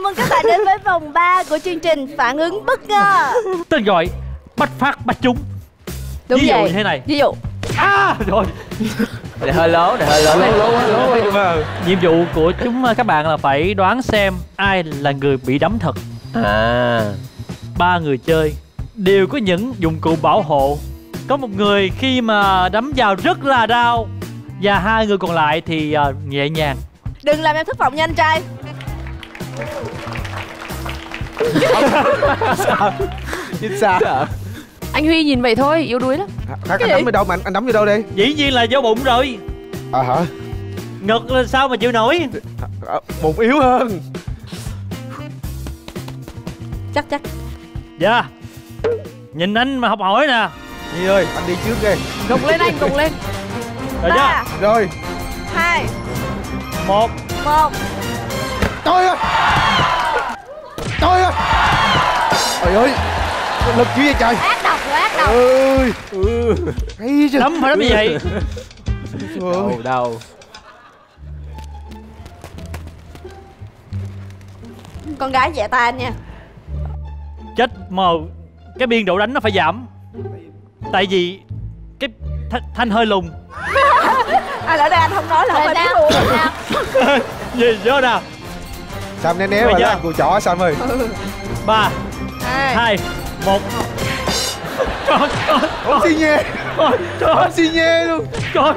Chào mừng các bạn đến với vòng 3 của chương trình Phản ứng bất ngờ. Tên gọi bách phát bách trúng. Đúng ví dụ vậy. như thế này. Ví dụ. Rồi. Này hơi lố, này hơi lố. Nhiệm vụ của các bạn là phải đoán xem ai là người bị đấm thật. Ba người chơi đều có những dụng cụ bảo hộ. Có một người khi mà đấm vào rất là đau, và hai người còn lại thì nhẹ nhàng. Đừng làm em thất vọng nha anh trai. Sao? Anh Huy nhìn vậy thôi, yếu đuối lắm. Anh đấm vào đâu mà anh đấm vào đâu đi? Dĩ nhiên là vô bụng rồi. Hả? Ngực là sao mà chịu nổi? Bụng yếu hơn. Chắc. Dạ. Nhìn anh mà học hỏi nè. Nhi ơi, anh đi trước đi. Gồng lên anh, gồng lên. Rồi chưa? Rồi. 2 1. Trời ơi. Trời ơi. Trời ơi. Lực dữ vậy trời. Ác độc rồi, ác độc. Ơi. Hay chứ. Đấm phải đấm như vậy. Đâu. Con gái dạy ta anh nha. Chết mờ. Cái biên độ đánh nó phải giảm. Tại vì cái Thanh hơi lùn. Ở đây anh không nói là không phải biết luôn. Gì vô nào. Sam né vào đó, cùi chỏ Sam ơi. 3 2 1. Không xi nhê. Không xi nhê luôn. Trời.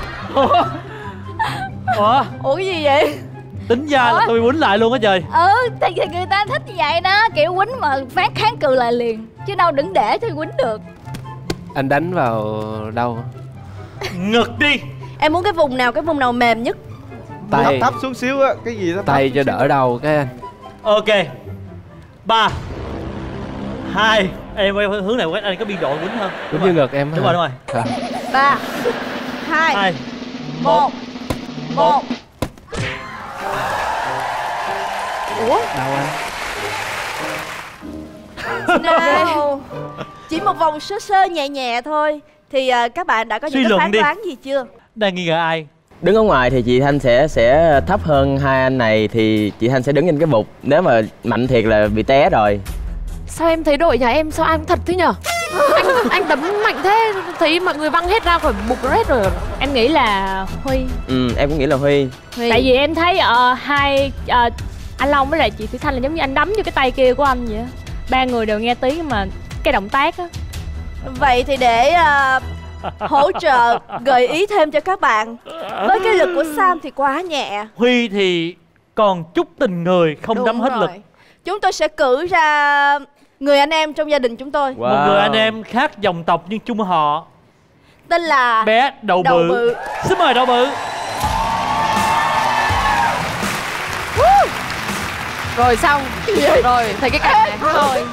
Ủa cái gì vậy? Tính ra là tôi quýnh lại luôn á trời. Thì người ta thích như vậy đó, kiểu quýnh mà phát kháng cự lại liền, chứ đâu đừng để cho quýnh được. Anh đánh vào đâu? Ngực đi. Em muốn cái vùng nào mềm nhất? Tay. Thấp xuống xíu á, cái gì đó. Tay cho đỡ đầu cái anh. Ok. 3 2. Em quay hướng này quét, anh có biên độ quýnh hơn. Đúng như ngực em. Đúng rồi. 3 2 1. Ủa? Đâu anh? No. Chỉ một vòng sơ nhẹ thôi. Thì các bạn đã có những cái phán đoán gì chưa? Đang nghi ngờ ai? Đứng ở ngoài thì chị Thanh sẽ thấp hơn hai anh này, thì chị Thanh sẽ đứng trên cái bục. Nếu mà mạnh thiệt là bị té rồi. Sao em thấy đội nhà em sao ai cũng thật thế nhở? Anh đấm mạnh thế, thấy mọi người văng hết ra khỏi bục hết rồi. Em nghĩ là Huy. Em cũng nghĩ là Huy. Tại vì em thấy anh Long với lại chị Thủy Thanh là giống như anh đấm vô cái tay kia của anh vậy. Ba người đều nghe tiếng mà cái động tác á. Vậy thì để hỗ trợ gợi ý thêm cho các bạn, với cái lực của Sam thì quá nhẹ. Huy thì còn chút tình người, không đấm hết lực. Chúng tôi sẽ cử ra người anh em trong gia đình chúng tôi. Một người anh em khác dòng tộc nhưng chung họ. Tên là bé Đầu Bự. Xin mời Đầu Bự. Rồi xong. Rồi thấy cái cảnh này thôi.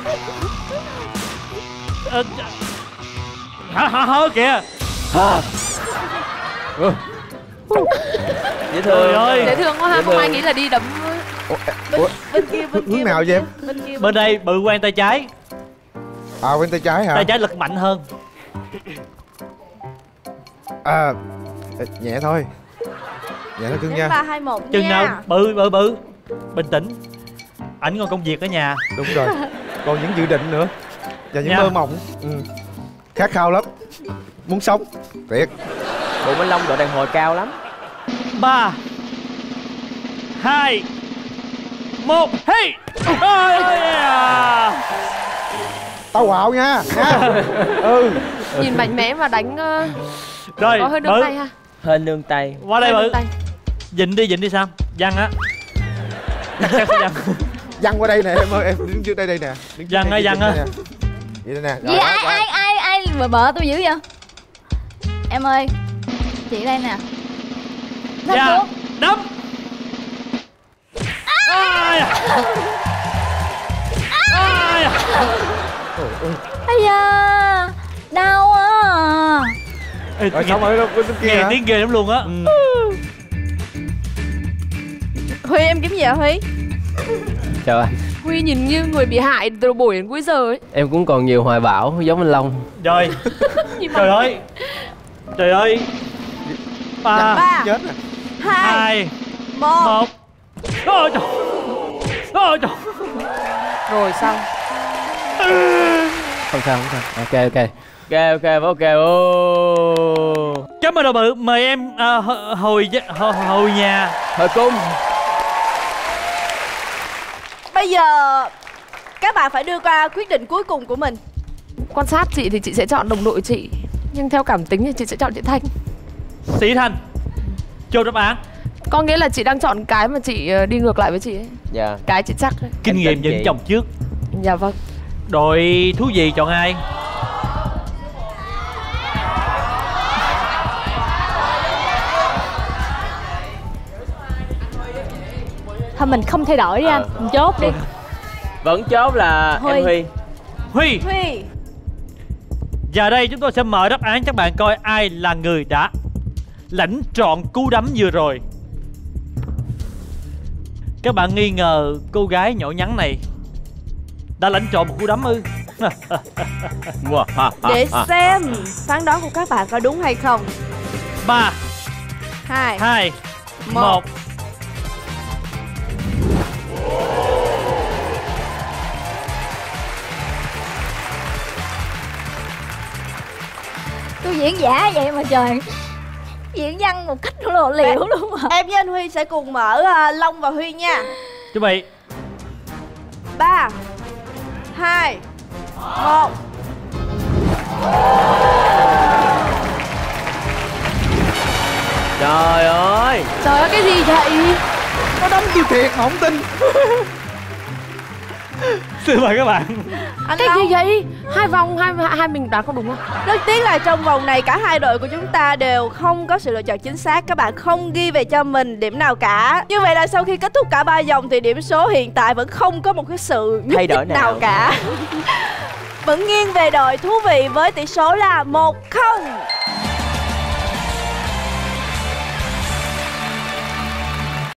Hả kìa. Dễ thương ơi. Dễ thương quá ha, không ai nghĩ là đi đấm. Bên kia hướng nào vậy em? Bên đây Bự quen tay trái. Quen tay trái hả? Tay trái lực mạnh hơn. Nhẹ thôi. Nhẹ thôi cưng nha. 3 2 1 Chừng nào Bự bình tĩnh. Ảnh còn công việc ở nhà. Đúng rồi. Còn những dự định nữa và những mơ mộng. Khát khao lắm, muốn sống thiệt. Bụng anh Long độ đàn hồi cao lắm. 3 2 1. Hey. Tao quạo nha. Nhìn mạnh mẽ mà đánh rồi. có hơi nương tay ha. Hơi nương tay. Qua đây Bự. Dịnh đi Sam. Văng á. Văng qua đây nè em ơi, em đứng trước đây nè. Văng á. Vậy đây nè. Gì ai bợ tôi dữ vậy? Em ơi, chị đây nè. Dạ, đấm. Ây da, đau á. Rồi xong rồi đâu, nghe tiếng ghê lắm luôn á. Huy, em kiếm gì hả Huy? Chào anh. Huy nhìn như người bị hại từ buổi đến cuối giờ ấy. Em cũng còn nhiều hoài bão giống anh Long. Rồi. Trời ơi. 3 chết 2 1. Ôi trời. Ôi trời. Rồi xong. Không sao, không sao. Ok ok. Ok. Ô. Cảm ơn Đồ Bự, mời em hồi nhà. Hồi cung. Bây giờ các bạn phải đưa ra quyết định cuối cùng của mình. Quan sát chị thì chị sẽ chọn đồng đội chị, nhưng theo cảm tính thì chị sẽ chọn chị Thanh. Sĩ Thanh, chốt đáp án. Có nghĩa là chị đang chọn cái mà chị đi ngược lại với chị ấy. Dạ. Cái chị chắc ấy. Kinh nghiệm dẫn chồng trước. Dạ vâng. Đội thú gì chọn ai? Thôi mình không thay đổi đi anh, mình chốt đi. Vẫn chốt là Huy. em Huy. Huy. Giờ đây chúng tôi sẽ mở đáp án cho các bạn coi ai là người đã lãnh trọn cú đấm vừa rồi. Các bạn nghi ngờ cô gái nhỏ nhắn này đã lãnh trọn một cú đấm ư? Để xem phán đoán của các bạn có đúng hay không. 3, 2, 1. Tôi diễn giả vậy mà trời, diễn văn một cách lộ liễu luôn mà. Em với anh Huy sẽ cùng mở Long và Huy nha. Chuẩn bị. 3, 2, 1. Trời ơi. Trời ơi, cái gì vậy? Nó đấm tôi thiệt mà không tin. Xin mời các bạn. Anh Cái Long, gì vậy? Hai vòng, hai mình đoán không đúng không? rất tiếc là trong vòng này cả hai đội của chúng ta đều không có sự lựa chọn chính xác. Các bạn không ghi về cho mình điểm nào cả. Như vậy là sau khi kết thúc cả 3 vòng thì điểm số hiện tại vẫn không có một cái sự nhúc Thay đổi nhích nào nào cả. Vẫn nghiêng về đội thú vị với tỷ số là 1-0.